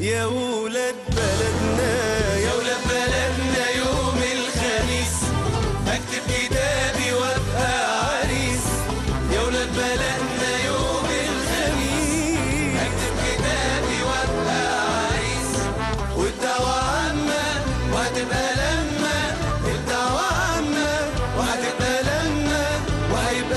يا ولاد بلدنا يا ولاد بلدنا يوم الخميس اكتب كتابي وابقى عريس. يا ولاد بلدنا يوم الخميس اكتب كتابي وابقى عريس. والدعوة عامة وهتبقى لما الدعوة عامة وهتبقى لما وهيبقى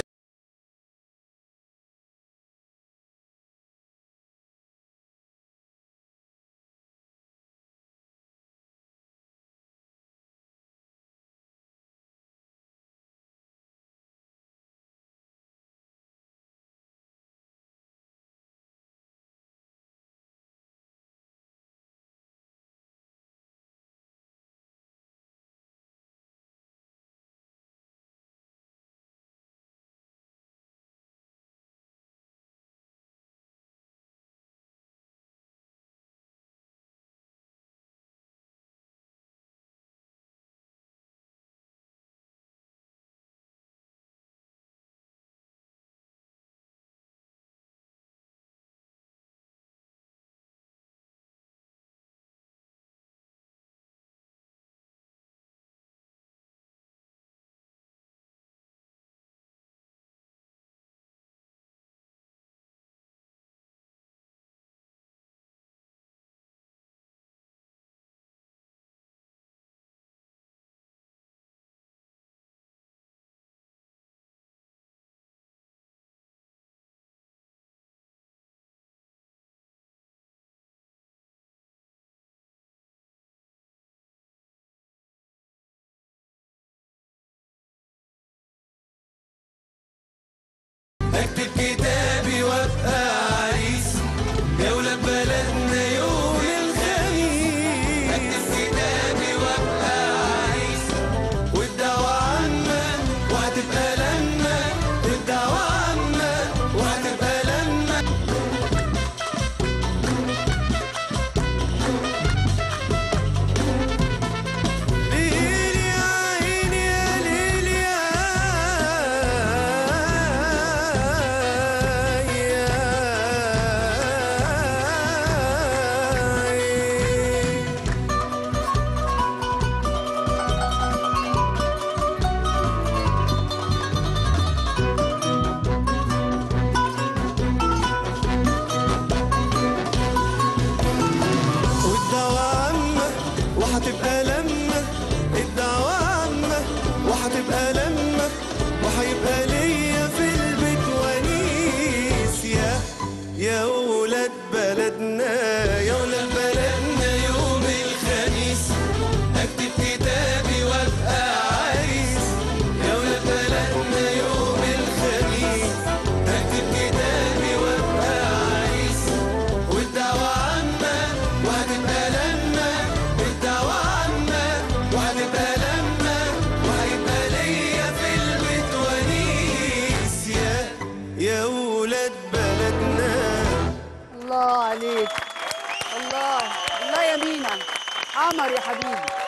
اكتب كتابي وابقى عريس. يا ولاد بلدنا يوم الخميس اكتب كتابي وابقى عريس. والدعوة عامة وهتبقى لما الدعوة عامة وهتبقى لما. ليل يا عيني يا ليل يا وهتبقى لما الدعوة عامة وهتبقى لما وهيبقى ليا في البيت ونيس. يا ولاد بلدنا يا ولاد بلدنا يوم الخميس اكتب كتابي وابقى عريس. يا ولاد بلدنا يوم الخميس اكتب كتابي وابقى عريس. والدعوة عامة وهتبقى لما الدعوة عامة وهتبقى لما وهيبقى ليا في البيت ونيس. يا ولاد بلدنا. الله عليك، الله الله يا مينا، قمر يا حبيبي.